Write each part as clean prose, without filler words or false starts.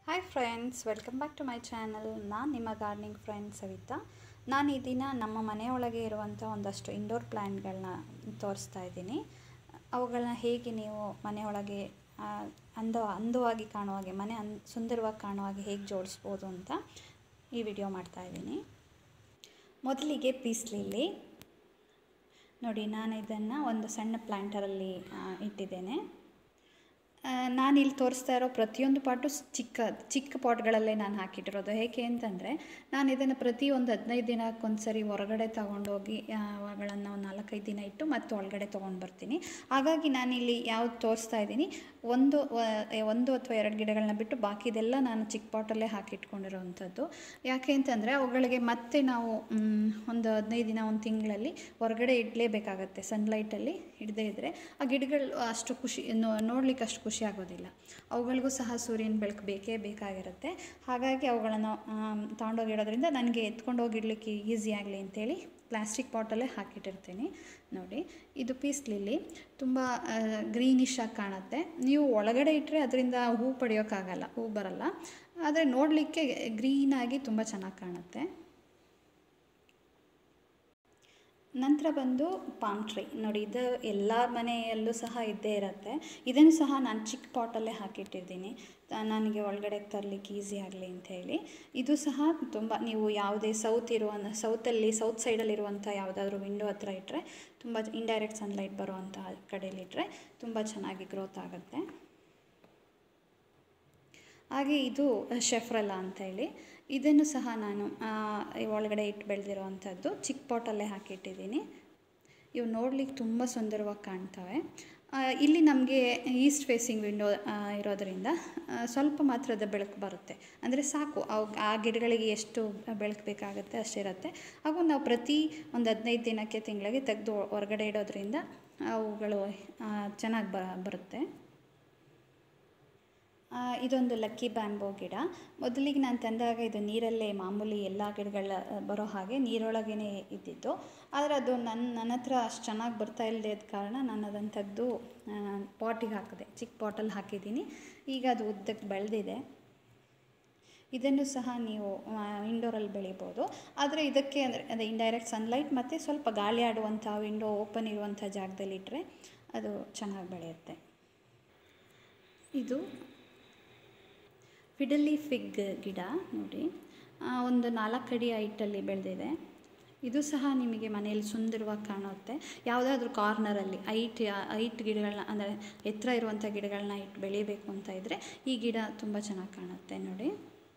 Hi friends, welcome back to my channel. ನಾನು ನಿಮ್ಮ gardening friend Savita. ನಾನು ಈ ದಿನ ನಮ್ಮ ಮನೆಯೊಳಗೆ ಇರುವಂಥ ಒಂದಷ್ಟು ಇಂಡೋರ್ ಪ್ಲ್ಯಾಂಟ್ಗಳನ್ನ ತೋರಿಸ್ತಾ ಇದ್ದೀನಿ. ಅವುಗಳನ್ನ ಹೇಗೆ ನೀವು ಮನೆಯೊಳಗೆ ಅಂದವಾಗಿ ಕಾಣುವ ಹಾಗೆ, ಮನೆ ಸುಂದರವಾಗಿ ಕಾಣುವ ಹಾಗೆ ಹೇಗೆ ಜೋಡಿಸ್ಬೋದು ಅಂತ ಈ ವಿಡಿಯೋ ಮಾಡ್ತಾ ಇದ್ದೀನಿ. ಮೊದಲಿಗೆ ಪೀಸ್ ಲಿಲ್ಲಿ ನೋಡಿ, ನಾನು ಇದನ್ನು ಒಂದು ಸಣ್ಣ ಪ್ಲ್ಯಾಂಟರಲ್ಲಿ ಇಟ್ಟಿದ್ದೇನೆ. ನಾನಿಲ್ಲಿ ತೋರಿಸ್ತಾ ಇರೋ ಪ್ರತಿಯೊಂದು ಪಾಟು ಚಿಕ್ಕ ಪಾಟ್ಗಳಲ್ಲೇ ನಾನು ಹಾಕಿಟ್ಟಿರೋದು. ಏಕೆ ಅಂತಂದರೆ ನಾನು ಇದನ್ನು ಪ್ರತಿ ಒಂದು 15 ದಿನಕ್ಕೊಂದು ಸರಿ ಹೊರಗಡೆ ತೊಗೊಂಡೋಗಿ ಅವುಗಳನ್ನು 4-5 ದಿನ ಇಟ್ಟು ಮತ್ತೆ ಒಳಗಡೆ ತೊಗೊಂಡು ಬರ್ತೀನಿ. ಹಾಗಾಗಿ ನಾನಿಲ್ಲಿ ಯಾವ್ದು ತೋರಿಸ್ತಾ ಇದ್ದೀನಿ, ಒಂದು ಅಥವಾ 2 ಗಿಡಗಳನ್ನ ಬಿಟ್ಟು ಬಾಕಿದೆಲ್ಲ ನಾನು ಚಿಕ್ಕ ಪಾಟಲ್ಲೇ ಹಾಕಿಟ್ಕೊಂಡಿರೋವಂಥದ್ದು. ಯಾಕೆ ಅಂತಂದರೆ ಅವುಗಳಿಗೆ ಮತ್ತೆ ನಾವು ಒಂದು 15 ದಿನ, ಒಂದು ತಿಂಗಳಲ್ಲಿ ಹೊರಗಡೆ ಇಡಲೇಬೇಕಾಗತ್ತೆ. ಸನ್ಲೈಟಲ್ಲಿ ಇಡದೇ ಇದ್ದರೆ ಆ ಗಿಡಗಳು ಅಷ್ಟು ನೋಡಲಿಕ್ಕೆ ಅಷ್ಟು ಖುಷಿ ಆಗೋದಿಲ್ಲ. ಅವುಗಳಿಗೂ ಸಹ ಸೂರ್ಯನ ಬೆಳಕು ಬೇಕೇ ಬೇಕಾಗಿರುತ್ತೆ. ಹಾಗಾಗಿ ಅವುಗಳನ್ನು ತಗೊಂಡೋಗಿಡೋದ್ರಿಂದ ನನಗೆ ಎತ್ಕೊಂಡು ಹೋಗಿಡ್ಲಿಕ್ಕೆ ಈಸಿ ಆಗಲಿ ಅಂತೇಳಿ ಪ್ಲಾಸ್ಟಿಕ್ ಪಾಟಲ್ಲೇ ಹಾಕಿಟ್ಟಿರ್ತೀನಿ. ನೋಡಿ, ಇದು ಪೀಸ್ ಲಿಲ್ಲಿ ತುಂಬ ಗ್ರೀನಿಶ್ ಆಗಿ ಕಾಣುತ್ತೆ. ನೀವು ಒಳಗಡೆ ಇಟ್ಟರೆ ಅದರಿಂದ ಹೂ ಪಡೆಯೋಕ್ಕಾಗಲ್ಲ, ಹೂ ಬರಲ್ಲ. ಆದರೆ ನೋಡಲಿಕ್ಕೆ ಗ್ರೀನಾಗಿ ತುಂಬ ಚೆನ್ನಾಗಿ ಕಾಣುತ್ತೆ. ನಂತರ ಬಂದು ಪಾಮ್ ಟ್ರೀ ನೋಡಿ, ಇದು ಎಲ್ಲ ಮನೆಯಲ್ಲೂ ಸಹ ಇದ್ದೇ ಇರುತ್ತೆ. ಇದನ್ನು ಸಹ ನಾನು ಚಿಕ್ಕ ಪಾಟಲ್ಲೇ ಹಾಕಿಟ್ಟಿದ್ದೀನಿ, ನನಗೆ ಒಳಗಡೆ ತರಲಿಕ್ಕೆ ಈಸಿ ಆಗಲಿ ಅಂಥೇಳಿ. ಇದು ಸಹ ತುಂಬ, ನೀವು ಯಾವುದೇ ಸೌತ್ ಸೈಡಲ್ಲಿರುವಂಥ ಯಾವುದಾದ್ರೂ ವಿಂಡೋ ಹತ್ರ ಇಟ್ಟರೆ, ತುಂಬ ಇಂಡೈರೆಕ್ಟ್ ಸನ್ಲೈಟ್ ಬರುವಂಥ ಕಡೆಯಲ್ಲಿಟ್ಟರೆ ತುಂಬ ಚೆನ್ನಾಗಿ ಗ್ರೋತ್ ಆಗುತ್ತೆ. ಹಾಗೆ ಇದು ಶೆಫ್ರಲ್ಲ ಅಂಥೇಳಿ, ಇದನ್ನು ಸಹ ನಾನು ಒಳಗಡೆ ಇಟ್ಟು ಬೆಳೆದಿರೋವಂಥದ್ದು ಚಿಕ್ಕ ಪಾಟಲ್ಲೇ ಹಾಕಿಟ್ಟಿದ್ದೀನಿ. ಇವು ನೋಡ್ಲಿಕ್ಕೆ ತುಂಬ ಸುಂದರವಾಗಿ ಕಾಣ್ತವೆ. ಇಲ್ಲಿ ನಮಗೆ ಈಸ್ಟ್ ಫೇಸಿಂಗ್ ವಿಂಡೋ ಇರೋದರಿಂದ ಸ್ವಲ್ಪ ಮಾತ್ರದ ಬೆಳಕು ಬರುತ್ತೆ. ಅಂದರೆ ಸಾಕು, ಆ ಗಿಡಗಳಿಗೆ ಎಷ್ಟು ಬೆಳಕು ಬೇಕಾಗುತ್ತೆ ಅಷ್ಟಿರುತ್ತೆ. ಹಾಗೂ ನಾವು ಪ್ರತಿ ಒಂದು 15 ದಿನಕ್ಕೆ, ತಿಂಗಳಿಗೆ ತೆಗೆದು ಹೊರಗಡೆ ಇಡೋದ್ರಿಂದ ಅವುಗಳು ಚೆನ್ನಾಗಿ ಬರುತ್ತೆ. ಇದೊಂದು ಲಕ್ಕಿ ಬ್ಯಾಂಬೋ ಗಿಡ. ಮೊದಲಿಗೆ ನಾನು ತಂದಾಗ ಇದು ನೀರಲ್ಲೇ ಮಾಮೂಲಿ ಎಲ್ಲ ಗಿಡಗಳ ಬರೋ ಹಾಗೆ ನೀರೊಳಗೇ ಇದ್ದಿದ್ದು. ಆದರೆ ಅದು ನನ್ನ ಹತ್ರ ಅಷ್ಟು ಚೆನ್ನಾಗಿ ಬರ್ತಾ ಇಲ್ಲದೆ ಇದ್ದ ಕಾರಣ ನಾನು ಅದನ್ನು ತೆಗೆದು ಪಾಟಿಗೆ ಹಾಕಿದೆ, ಚಿಕ್ಕ ಪಾಟಲ್ಲಿ ಹಾಕಿದ್ದೀನಿ. ಈಗ ಅದು ಉದ್ದಕ್ಕೆ ಬೆಳೆದಿದೆ. ಇದನ್ನು ಸಹ ನೀವು ಇಂಡೋರಲ್ಲಿ ಬೆಳಿಬೋದು. ಆದರೆ ಇದಕ್ಕೆ ಅಂದರೆ ಇಂಡೈರೆಕ್ಟ್ ಸನ್ಲೈಟ್ ಮತ್ತು ಸ್ವಲ್ಪ ಗಾಳಿ ಆಡುವಂಥ ವಿಂಡೋ ಓಪನ್ ಇರುವಂಥ ಜಾಗದಲ್ಲಿಟ್ಟರೆ ಅದು ಚೆನ್ನಾಗಿ ಬೆಳೆಯುತ್ತೆ. ಇದು ಫಿಡಲಿ ಫಿಗ್ ಗಿಡ ನೋಡಿ, ಒಂದು 4 ಅಡಿ ಹೈಟಲ್ಲಿ ಬೆಳೆದಿದೆ. ಇದು ಸಹ ನಿಮಗೆ ಮನೆಯಲ್ಲಿ ಸುಂದರವಾಗಿ ಕಾಣುತ್ತೆ. ಯಾವುದಾದ್ರೂ ಕಾರ್ನರಲ್ಲಿ ಹೈಟ್ ಗಿಡಗಳನ್ನ, ಅಂದರೆ ಎತ್ತರ ಇರುವಂಥ ಗಿಡಗಳನ್ನ ಇಟ್ಟು ಬೆಳಿಬೇಕು ಅಂತ ಇದ್ದರೆ ಈ ಗಿಡ ತುಂಬ ಚೆನ್ನಾಗಿ ಕಾಣುತ್ತೆ ನೋಡಿ.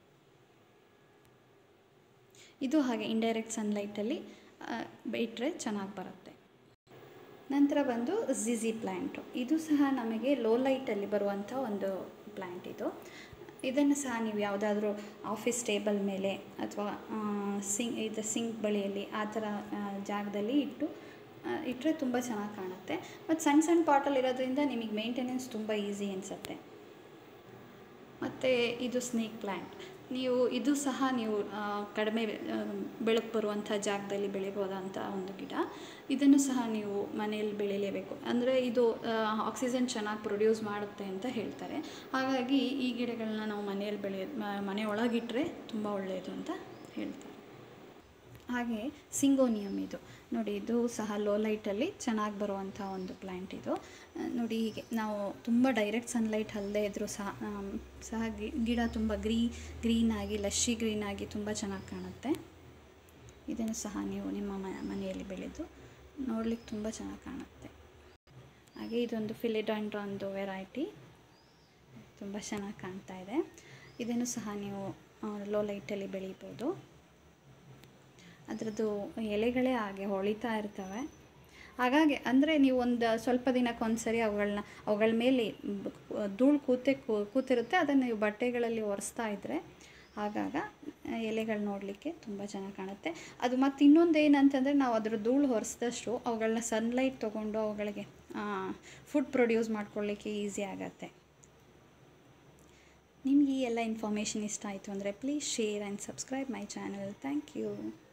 ಇದು ಹಾಗೆ ಇಂಡೈರೆಕ್ಟ್ ಸನ್ಲೈಟಲ್ಲಿ ಇಟ್ಟರೆ ಚೆನ್ನಾಗಿ ಬರುತ್ತೆ. ನಂತರ ಬಂದು ಜಿಜಿ ಪ್ಲ್ಯಾಂಟು. ಇದು ಸಹ ನಮಗೆ ಲೋ ಲೈಟಲ್ಲಿ ಬರುವಂಥ ಒಂದು ಪ್ಲ್ಯಾಂಟ್. ಇದನ್ನು ಸಹ ನೀವು ಯಾವುದಾದ್ರೂ ಆಫೀಸ್ ಟೇಬಲ್ ಮೇಲೆ ಅಥವಾ ಸಿಂಕ್ ಬಳಿಯಲ್ಲಿ ಆ ಥರ ಜಾಗದಲ್ಲಿ ಇಟ್ಟರೆ ತುಂಬ ಚೆನ್ನಾಗಿ ಕಾಣುತ್ತೆ. ಮತ್ತು ಸಣ್ಣ ಪಾಟಲ್ಲಿ ಇರೋದ್ರಿಂದ ನಿಮಗೆ ಮೇಂಟೆನೆನ್ಸ್ ತುಂಬ ಈಸಿ ಅನಿಸುತ್ತೆ. ಮತ್ತು ಇದು ಸ್ನೇಕ್ ಪ್ಲ್ಯಾಂಟ್. ಇದು ಸಹ ನೀವು ಕಡಿಮೆ ಬೆಳಕು ಬರುವಂಥ ಜಾಗದಲ್ಲಿ ಬೆಳಿಬೋದಂಥ ಒಂದು ಗಿಡ. ಇದನ್ನು ಸಹ ನೀವು ಮನೆಯಲ್ಲಿ ಬೆಳಿಲೇಬೇಕು. ಅಂದರೆ ಇದು ಆಕ್ಸಿಜನ್ ಚೆನ್ನಾಗಿ ಪ್ರೊಡ್ಯೂಸ್ ಮಾಡುತ್ತೆ ಅಂತ ಹೇಳ್ತಾರೆ. ಹಾಗಾಗಿ ಈ ಗಿಡಗಳನ್ನ ನಾವು ಮನೆಯಲ್ಲಿ ಮನೆಯೊಳಗಿಟ್ಟರೆ ತುಂಬ ಒಳ್ಳೆಯದು ಅಂತ ಹೇಳ್ತಾರೆ. ಹಾಗೆ ಸಿಂಗೋನಿಯಮ್ ಇದು ನೋಡಿ, ಇದು ಸಹ ಲೋ ಲೈಟಲ್ಲಿ ಚೆನ್ನಾಗಿ ಬರುವಂಥ ಒಂದು ಪ್ಲ್ಯಾಂಟ್. ಇದು ನೋಡಿ, ಹೀಗೆ ನಾವು ತುಂಬ ಡೈರೆಕ್ಟ್ ಸನ್ಲೈಟ್ ಅಲ್ಲದೆ ಇದ್ದರೂ ಸಹ ಗಿಡ ತುಂಬ ಗ್ರೀನಾಗಿ, ಲಶ್ಶಿ ಗ್ರೀನಾಗಿ ತುಂಬ ಚೆನ್ನಾಗಿ ಕಾಣುತ್ತೆ. ಇದನ್ನು ಸಹ ನೀವು ನಿಮ್ಮ ಮನೆಯಲ್ಲಿ ಬೆಳೆದು ನೋಡ್ಲಿಕ್ಕೆ ತುಂಬ ಚೆನ್ನಾಗಿ ಕಾಣುತ್ತೆ. ಹಾಗೆ ಇದೊಂದು ಫಿಲಿಡಾಂಡ್ರಾ ಒಂದು ವೆರೈಟಿ, ತುಂಬ ಚೆನ್ನಾಗಿ ಕಾಣ್ತಾ ಇದೆ. ಇದನ್ನು ಸಹ ನೀವು ಲೋ ಲೈಟಲ್ಲಿ ಬೆಳಿಬೋದು. ಅದರದ್ದು ಎಲೆಗಳೇ ಹಾಗೆ ಹೊಳಿತಾ ಇರ್ತವೆ. ಹಾಗಾಗಿ ಅಂದರೆ ನೀವು ಒಂದು ಸ್ವಲ್ಪ ದಿನಕ್ಕೊಂದು ಸರಿ ಅವುಗಳ ಮೇಲೆ ಧೂಳು ಕೂತಿರುತ್ತೆ. ಅದನ್ನು ನೀವು ಬಟ್ಟೆಗಳಲ್ಲಿ ಒರೆಸ್ತಾ ಇದ್ದರೆ ಆಗಾಗ ಎಲೆಗಳು ನೋಡಲಿಕ್ಕೆ ತುಂಬ ಚೆನ್ನಾಗಿ ಕಾಣುತ್ತೆ. ಅದು ಮತ್ತು ಇನ್ನೊಂದು ಏನಂತಂದರೆ, ನಾವು ಅದರ ಧೂಳು ಒರೆಸಿದಷ್ಟು ಅವುಗಳನ್ನ ಸನ್ಲೈಟ್ ತೊಗೊಂಡು ಅವುಗಳಿಗೆ ಫುಡ್ ಪ್ರೊಡ್ಯೂಸ್ ಮಾಡ್ಕೊಳ್ಳಿಕ್ಕೆ ಈಸಿ ಆಗುತ್ತೆ. ನಿಮಗೆ ಈ ಎಲ್ಲ ಇನ್ಫಾರ್ಮೇಷನ್ ಇಷ್ಟ ಆಯಿತು ಅಂದರೆ please share and subscribe my channel. Thank you.